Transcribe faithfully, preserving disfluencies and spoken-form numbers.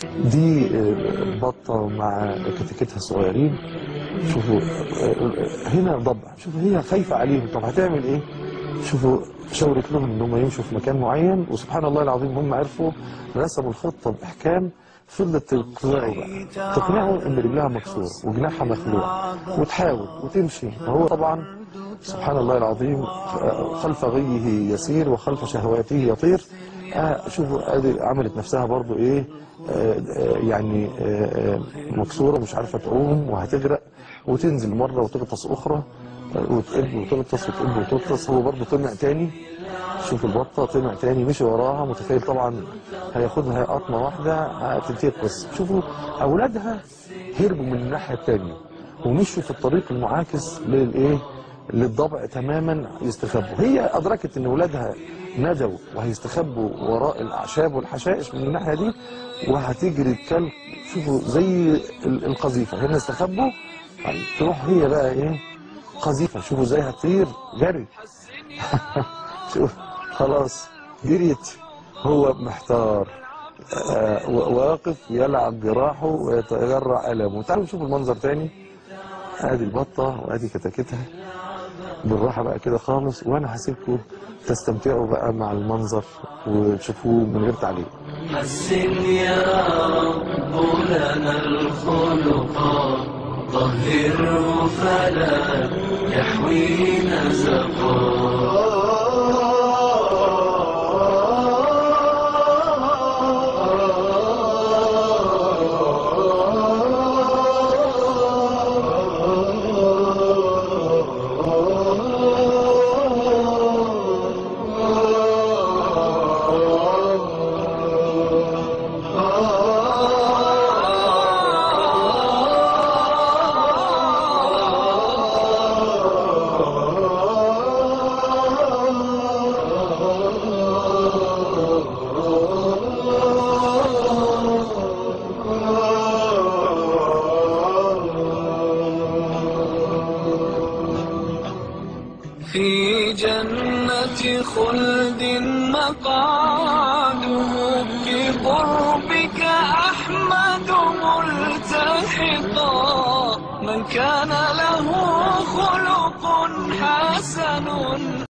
دي بطة مع كتاكيتها الصغيرين. شوفوا هنا ضبع، شوفوا هي خايفة عليهم، طب هتعمل ايه؟ شوفوا شاورت لهم ان هم يمشوا في مكان معين، وسبحان الله العظيم هم عرفوا، رسموا الخطة بإحكام. فضلت تقنعه بقى، تقنعه ان رجلها مكسورة وجناحها مخلوع، وتحاول وتمشي. وهو طبعا سبحان الله العظيم خلف غيه يسير وخلف شهواته يطير. آه شوفوا ادي عملت نفسها برضو ايه، آه آه يعني آه مكسوره مش عارفه تعوم وهتغرق، وتنزل مره وتغطس اخرى، آه وتقب وتغطس وتقب وتغطس. هو برضو طمع تاني، شوف البطه طمع تاني مشي وراها، متخيل طبعا هياخدها قطمه واحده هتنتهي القصه. شوفوا اولادها هربوا من الناحيه الثانيه ومشوا في الطريق المعاكس للايه، للضبع تماما يستخبوا. هي ادركت ان اولادها نجوا وهيستخبوا وراء الاعشاب والحشائش من الناحيه دي، وهتجري الكلب. شوفوا زي القذيفه، هنا استخبوا، تروح هي بقى ايه قذيفه. شوفوا ازاي هتطير جري. شوف خلاص جريت، هو محتار آه واقف يلعب جراحه ويتجرع ألمه. تعالوا نشوف المنظر تاني. ادي البطه وادي كتاكيتها بالراحه بقى كده خالص، وانا هسيبكم تستمتعوا بقى مع المنظر وتشوفوه من غير تعليق. حسن يا رب لنا الخلق، طهره فلا يحوي نزقا. في جنة خلد مقعده، بقربك أحمد ملتحقا. من كان له خلق حسن